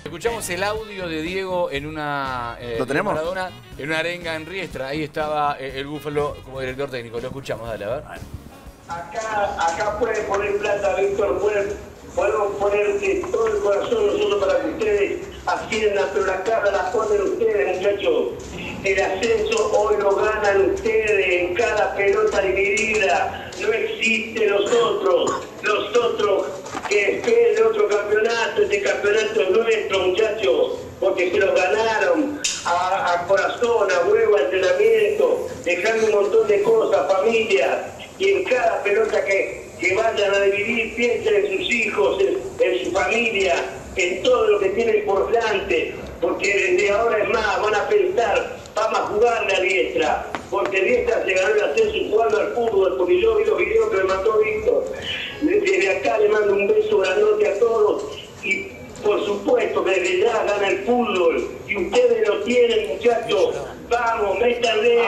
Escuchamos el audio de Diego en una ¿Lo tenemos? Maradona, en una arenga en Riestra. Ahí estaba el Búfalo como director técnico. Lo escuchamos, dale, a ver. Acá pueden poner plata, Víctor, podemos poner todo el corazón nosotros para que ustedes asciendan, pero la cara la ponen ustedes, muchachos. El ascenso hoy lo ganan ustedes en cada pelota dividida. No existe los otros que esperen otro campeonato. Este campeonato es nuestro, muchachos, porque se lo ganaron a corazón, a huevo, a entrenamiento, dejando un montón de cosas, familia. Y en cada pelota que vayan a dividir, piensen en sus hijos, en su familia, en todo lo que tienen por delante, porque desde ahora es más, van a pensar, vamos a jugarle a Riestra, porque Riestra se ganó el ascenso jugando al fútbol, porque yo vi los videos que me mandó Víctor. Desde acá le mando un beso grandote a todos y por supuesto que desde ya gana el fútbol y ustedes lo tienen, muchachos. Vamos, métanle.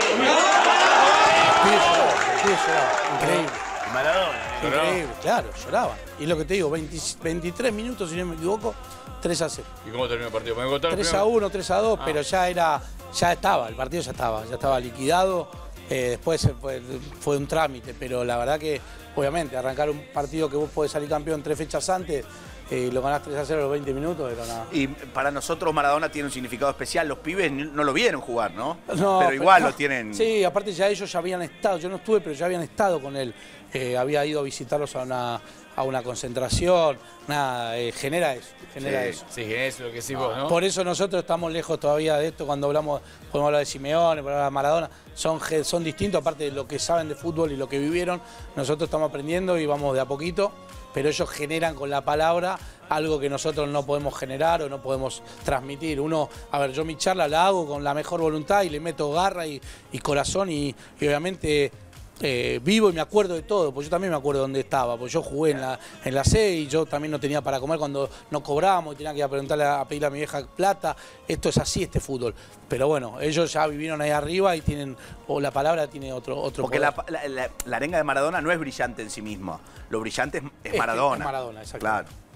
Increíble. Maradona. Increíble, claro, lloraba. Y lo que te digo, 23 minutos, si no me equivoco, 3-0. ¿Y cómo terminó el partido? 3-1, 3-2, pero ya estaba, el partido ya estaba liquidado. Después fue un trámite, pero la verdad que, obviamente, arrancar un partido que vos podés salir campeón 3 fechas antes, lo ganás 3-0 a los 20 minutos, era nada. Y para nosotros Maradona tiene un significado especial. Los pibes no lo vieron jugar, ¿no? No, pero igual lo tienen... Sí, aparte ya ellos ya habían estado, yo no estuve, pero ya habían estado con él. Había ido a visitarlos a una concentración, nada, genera eso. Sí, es lo que decís vos, ¿no? Por eso nosotros estamos lejos todavía de esto, cuando hablamos, podemos hablar de Simeone, podemos hablar de Maradona, son distintos, aparte de lo que saben de fútbol y lo que vivieron, nosotros estamos aprendiendo y vamos de a poquito, pero ellos generan con la palabra algo que nosotros no podemos generar o no podemos transmitir. Yo mi charla la hago con la mejor voluntad y le meto garra y corazón y obviamente... vivo y me acuerdo de todo, porque yo también me acuerdo dónde estaba, porque yo jugué en la C y yo también no tenía para comer cuando no cobrábamos y tenía que ir a preguntarle a pedirle a mi vieja plata. Esto es así, este fútbol. Pero bueno, ellos ya vivieron ahí arriba y tienen, o la palabra tiene otro Porque poder. la arenga de Maradona no es brillante en sí misma, lo brillante es Maradona. Es Maradona, exacto. Claro.